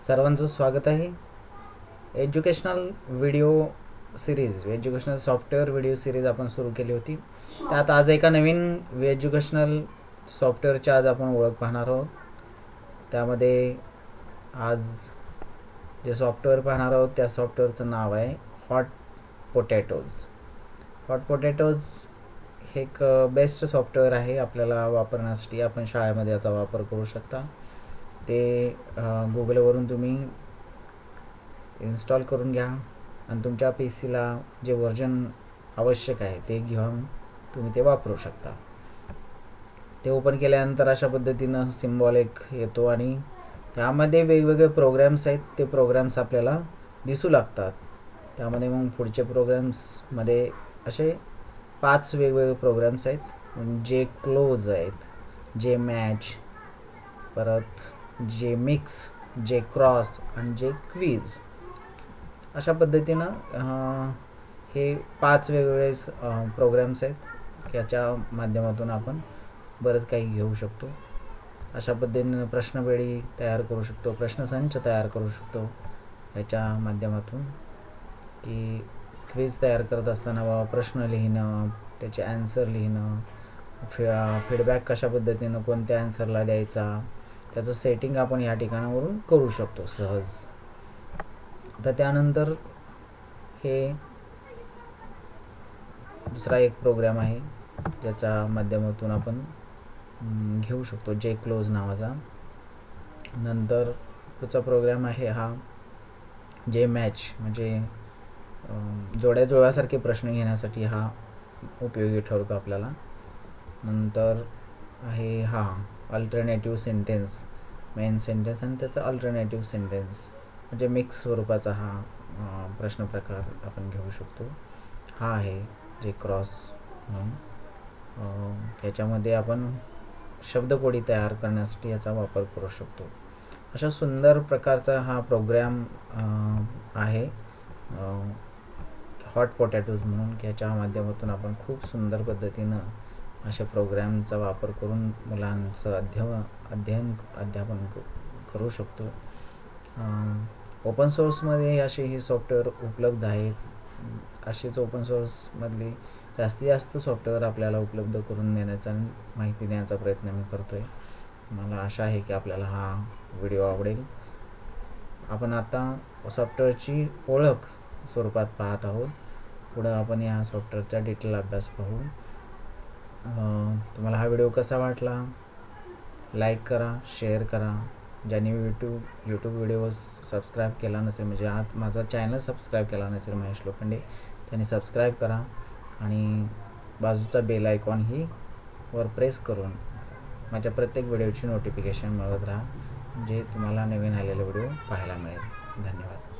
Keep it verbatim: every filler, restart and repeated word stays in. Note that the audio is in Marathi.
सर्वांचं स्वागत आहे. Educational video series educational software video series आपण सुरू केली होती. त्यात आज एका नवीन एज्युकेशनल सॉफ्टवेअरची आज आपण ओळख पाहणार आहोत. त्यामध्ये आज जे सॉफ्टवेअर पाहणार आहोत त्या सॉफ्टवेअरचं नाव आहे हॉट पोटॅटोज. हॉट पोटॅटोज हे एक बेस्ट सॉफ्टवेअर आहे आपल्याला वापरण्यासाठी. आपण शाळेमध्ये याचा वापर करू शकता. ते गुगलवरून तुम्ही इन्स्टॉल करून घ्या आणि तुमच्या पी सीला जे व्हर्जन आवश्यक आहे ते घेऊन तुम्ही ते वापरू शकता. ते ओपन केल्यानंतर अशा पद्धतीनं सिम्बॉल एक येतो आणि त्यामध्ये वेगवेगळे प्रोग्राम्स आहेत. ते प्रोग्राम्स आपल्याला दिसू लागतात. त्यामध्ये मग पुढचे प्रोग्राम्समध्ये असे पाच वेगवेगळे प्रोग्राम्स आहेत. जे क्लोज आहेत, जे मॅच, परत जे मिक्स, जे क्रॉस आणि जे क्विज. अशा पद्धतीनं हे पाच वेगवेगळे प्रोग्राम्स आहेत. याच्या माध्यमातून आपण बरंच काही घेऊ शकतो. अशा पद्धतीनं प्रश्नपेढी तयार करू शकतो, प्रश्नसंच तयार करू शकतो याच्या माध्यमातून. की क्विज तयार करत असताना बाबा प्रश्न लिहिणं, त्याचे ॲन्सर लिहिणं, फि फीडबॅक कशा पद्धतीनं कोणत्या ॲन्सरला द्यायचा, त्याचं सेटिंग आपण या ठिकाणावरून करू शकतो सहज. तर त्यानंतर हे दुसरा एक प्रोग्राम आहे ज्याच्या माध्यमातून आपण घेऊ शकतो, जे क्लोज नावाचा. नंतर पुढचा प्रोग्राम आहे हा जे मॅच, म्हणजे जोड्या जोड्यासारखे प्रश्न घेण्यासाठी हा उपयोगी ठरतो आपल्याला. नंतर आहे हा अल्टरनेटिव्ह सेंटेन्स, मेन सेंटेन्स आणि त्याचा अल्टरनेटिव्ह सेंटेन्स, म्हणजे मिक्स स्वरूपाचा हा प्रश्न प्रकार आपण घेऊ शकतो. हा आहे जे क्रॉस म्हणून. याच्यामध्ये आपण शब्दकोडी तयार करण्यासाठी याचा वापर करू शकतो. अशा सुंदर प्रकारचा हा प्रोग्राम आहे हॉट पोटॅटोज म्हणून. याच्या माध्यमातून आपण खूप सुंदर पद्धतीनं अशा प्रोग्रामचा वापर करून मुलांचं अध्ययन अध्ययन अध्यापन करू शकतो. ओपन सोर्समध्ये असे हे सॉफ्टवेअर उपलब्ध आहेत. असेच ओपन सोर्समधली जास्तीत जास्त सॉफ्टवेअर आपल्याला उपलब्ध करून देण्याचा आणि माहिती देण्याचा प्रयत्न मी करतो आहे. मला आशा आहे की आपल्याला हा व्हिडिओ आवडेल. आपण आता सॉफ्टवेअरची ओळख स्वरूपात पाहत आहोत. पुढं आपण या सॉफ्टवेअरचा डिटेल अभ्यास पाहू. तुम्हाला हा व्हिडिओ कसा वाटला लाईक करा, शेअर करा. ज्यांनी यूट्यूब यूट्यूब व्हिडिओ सबस्क्राईब केला नसेल, म्हणजे आज माझा चॅनल सबस्क्राईब केला नसेल महेश लोखंडे, त्यांनी सबस्क्राईब करा आणि बाजूचा बेल आयकॉन ही वर प्रेस करून माझ्या प्रत्येक व्हिडिओची नोटिफिकेशन मिळवत राहा, म्हणजे तुम्हाला नवीन आलेला व्हिडिओ पाहायला मिळेल. धन्यवाद.